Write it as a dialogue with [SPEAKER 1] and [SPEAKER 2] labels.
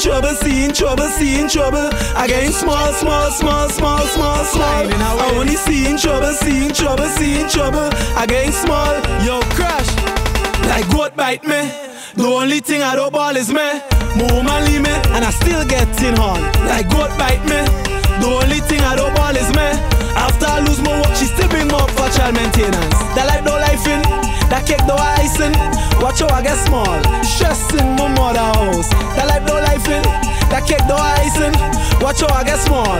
[SPEAKER 1] trouble, seeing trouble, seeing trouble. I getting small, small, small, small, small, small. I only seeing trouble, seeing trouble, seeing trouble. I getting small. Yo, crash. Like goat bite me. The only thing I don't ball is me. Move and leave me, and I still getting on. Like goat bite me. The only thing I don't ball is me. After I lose my work, she still bring me up for child maintenance. That life no life in, that cake no icing. Watch how I get small, stressing my mother house. That life no life in, that cake no icing. Watch how I get small.